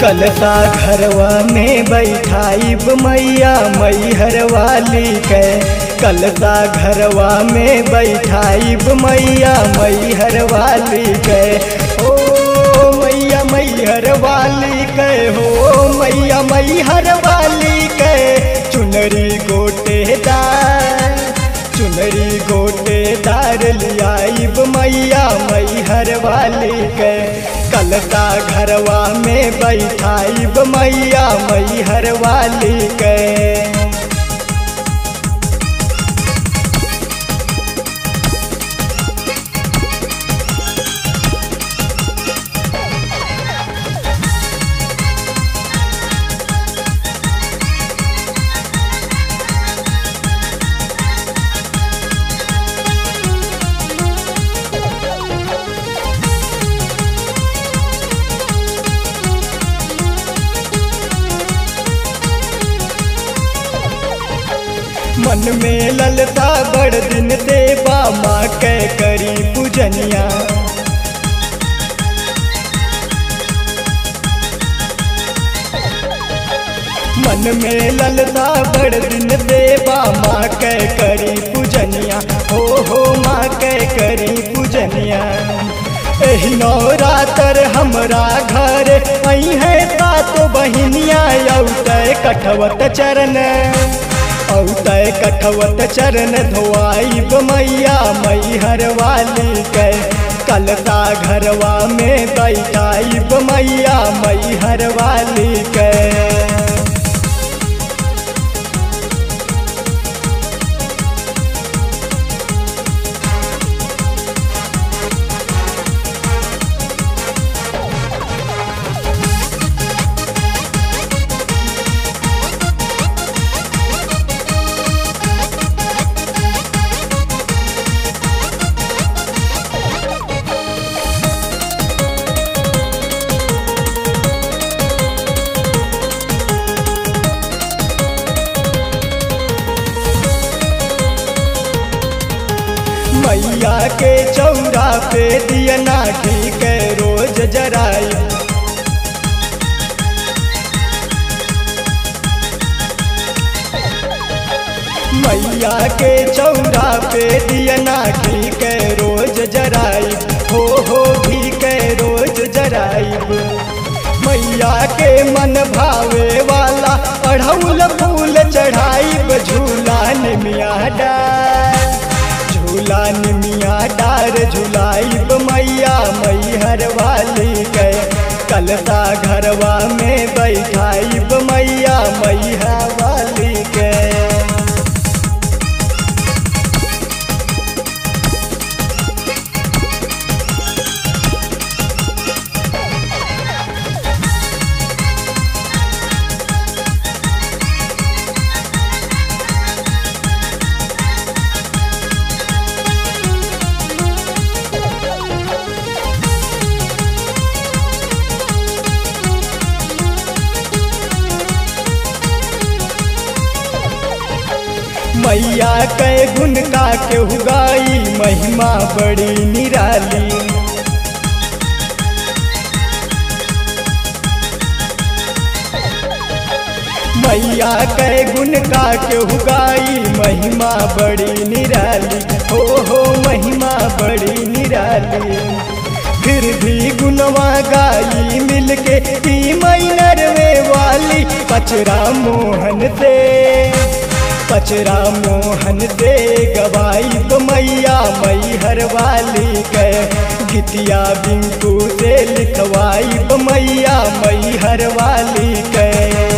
कलसा घरवा में बैठाइब मैया मैहर वाली के। कलसा घरवा में बैठाइब मैया मैहर वाली के। ओ मैया मैहर वाली के हो मैया मैहर वाली के। चुनरी गोटेदार लियाइब मैया मैहर वाली के। कलसा घरवा में बैठाइब मैया मैहर वाली के। मन में ललता बड़ दिन से बामा के करी पूजनिया। मन में ललता बड़ दिन से बामा के करी पूजनिया। हो माँ के करी पूजनिया। एही नवरात्र हमरा घर आई है सातो बहिनिया। औतय कठवत चरण औतय कठवत चरण धोआइब मैया मैहर वाली के। कलसा घरवा में बैठाइब मैया मैहर वाली के। मैया के चौरा पे दियना घी के रोज जराई। मैया के चौरा पे दियना घी के रोज जराई। हो घी के रोज जराई। मैया के मन भावे वाला अढ़ौल फूल चढ़ाइब। झूला निमिया डार झुलाइब मैया मैहर वाली के। कलसा घरवा में बैठाइब मैया मैहर वाली के। मैया के गुण का केहू गाई महिमा बड़ी निराली। मैया के गुण का केहू गाई महिमा बड़ी निराली। हो महिमा बड़ी निराली। फिर भी गुणवा गाई मिलके की मैनर में वाली। पचरा मोहन से गवाइब मैया मैहर वाली के। गीतिया बिंकू से लिखवाइब मैया मैहर वाली के।